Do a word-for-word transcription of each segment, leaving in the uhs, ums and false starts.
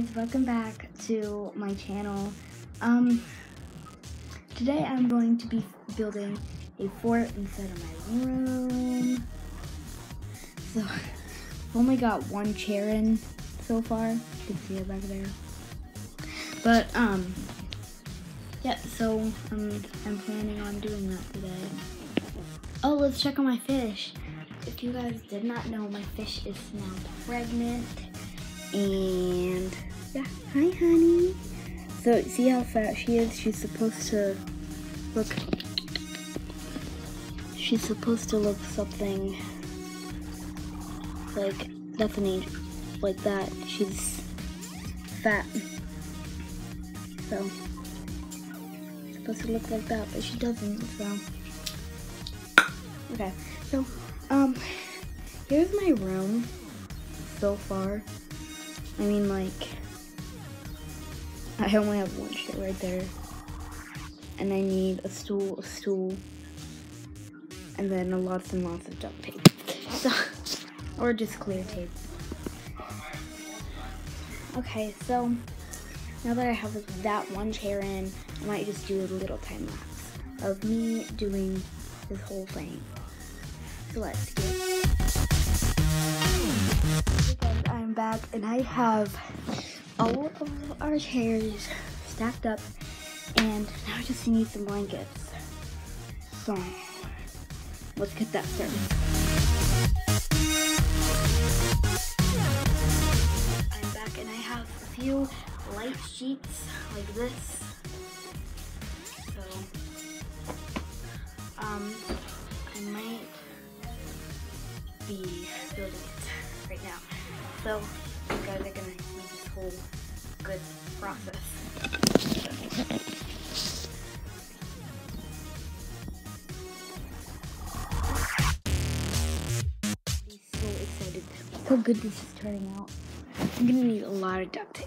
guys, welcome back to my channel. Um, today I'm going to be building a fort inside of my room. So, I've only got one chair in so far. You can see it back there. But, um, yeah, so um, I'm planning on doing that today. Oh, let's check on my fish. If you guys did not know, my fish is now pregnant. And yeah, hi honey. So see how fat she is? She's supposed to look, she's supposed to look something like, that's an angel, like that. She's fat. So, she's supposed to look like that, but she doesn't, so. Okay, so, um, here's my room so far. I mean, like, I only have one chair right there, and I need a stool, a stool, and then lots and lots of duct tape, so, or just clear tape. Okay, so, now that I have that one chair in, I might just do a little time lapse of me doing this whole thing. So let's get it. I'm back, and I have all of our chairs stacked up, and now I just need some blankets. So let's get that started. I'm back, and I have a few light sheets like this. So um I might be building it right now. So you guys are gonna see this whole good process. I'm so excited. Look how good this is turning out. I'm gonna need a lot of duct tape.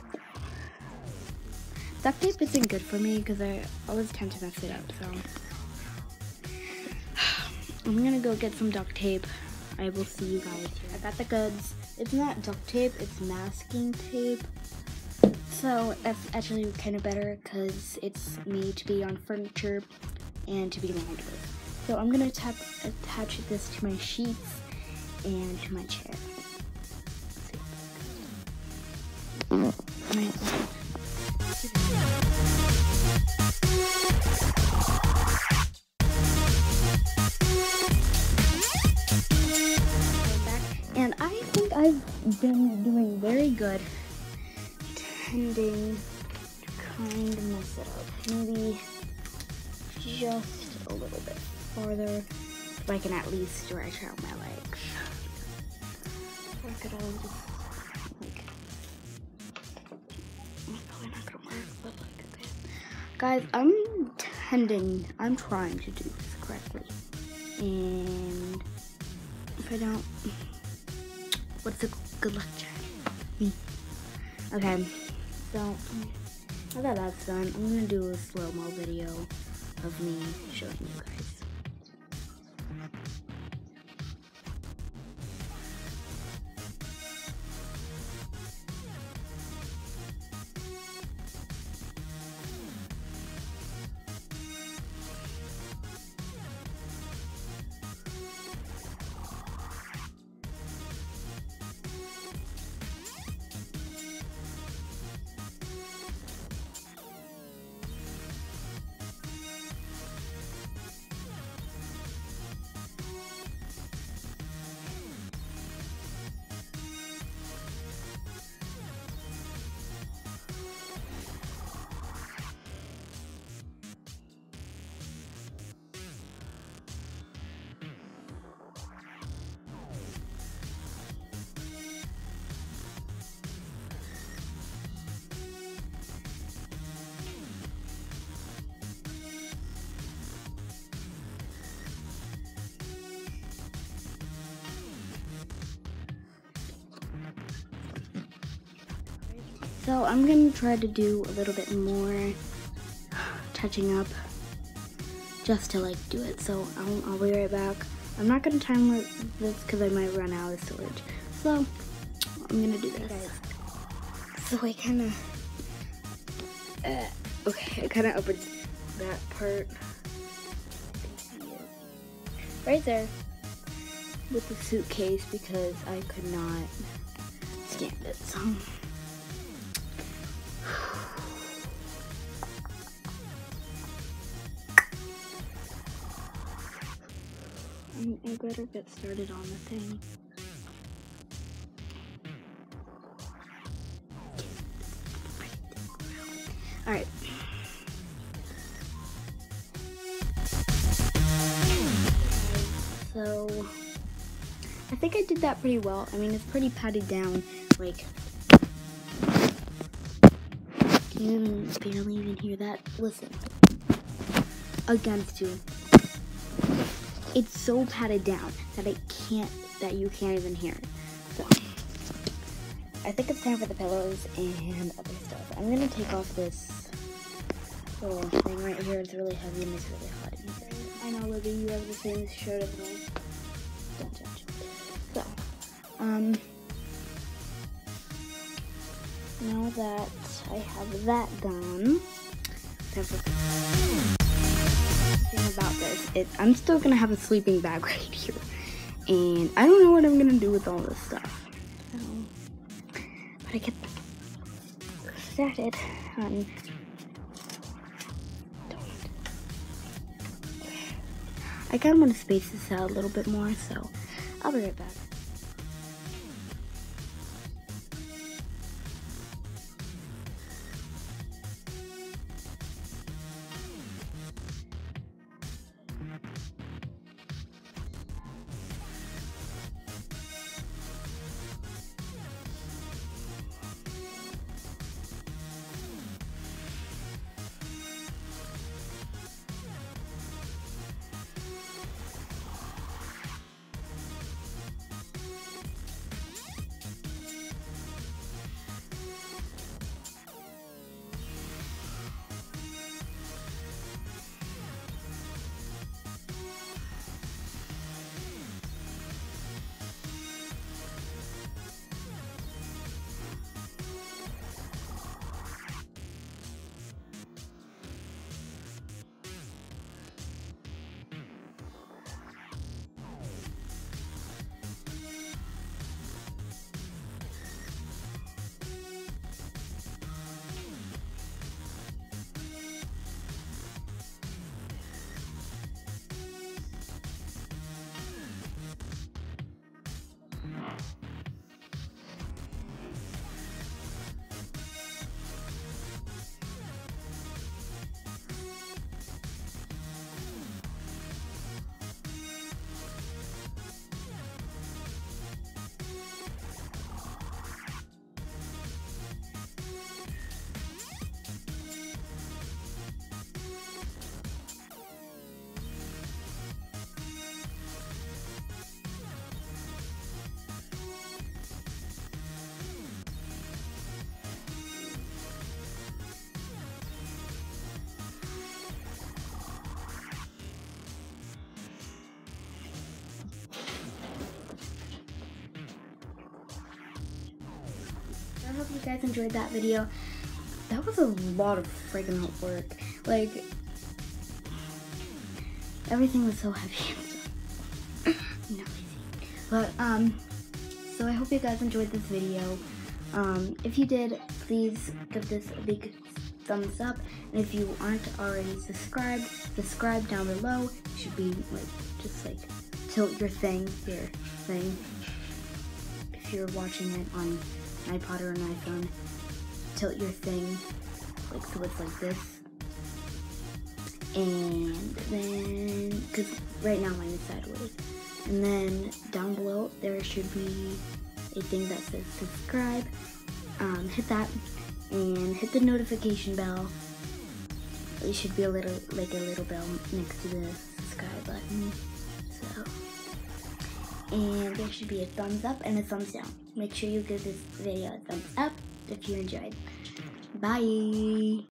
Duct tape isn't good for me because I always tend to mess it up, so I'm gonna go get some duct tape. I will see you guys here. I got the goods. It's not duct tape, it's masking tape. So that's actually kind of better because it's made to be on furniture and to be lined with. So I'm gonna tap, attach this to my sheets and to my chair. And I think I've been doing very good, tending to kind of mess it up. Maybe just a little bit farther, so I can at least stretch out my legs. Or I could always just, like, it's probably not gonna work, but like, okay. Guys, I'm tending, I'm trying to do this correctly. And if I don't, what's the good luck charm? Me. Okay, so now that that's done, I'm gonna do a slow-mo video of me showing you guys. So I'm gonna try to do a little bit more touching up just to like do it. So I'll, I'll be right back. I'm not gonna time this because I might run out of storage. So I'm gonna do this. Guys, So I kind of, uh, okay, I kind of opened that part. You can see it right there with the suitcase because I could not stand it. So. I better get started on the thing. Alright. So, I think I did that pretty well. I mean, it's pretty padded down. Like, can you even barely even hear that? Listen. Against you. It's so padded down that it can't, that you can't even hear it. So, I think it's time for the pillows and other stuff. I'm gonna take off this little thing right here. It's really heavy and it's really hot in here. I know, Libby, you have the same shirt as me. Don't judge. So, um, now that I have that done, time for about this, it, I'm still gonna have a sleeping bag right here, and I don't know what I'm gonna do with all this stuff. So, but I get started on. I kind of want to space this out a little bit more, so I'll be right back. I hope you guys enjoyed that video. That was a lot of freaking work. Like, everything was so heavy. No, but, um, so I hope you guys enjoyed this video. Um, if you did, please give this a big thumbs up. And if you aren't already subscribed, subscribe down below. It should be, like, just, like, tilt your thing, your thing. If you're watching it on an iPod or an iPhone, tilt your thing, like, so it's like this. And then, because right now mine is sideways. And then down below, there should be a thing that says subscribe. Um, hit that and hit the notification bell. It should be a little, like a little bell next to the subscribe button. So, and there should be a thumbs up and a thumbs down. Make sure you give this video a thumbs up if you enjoyed. Bye!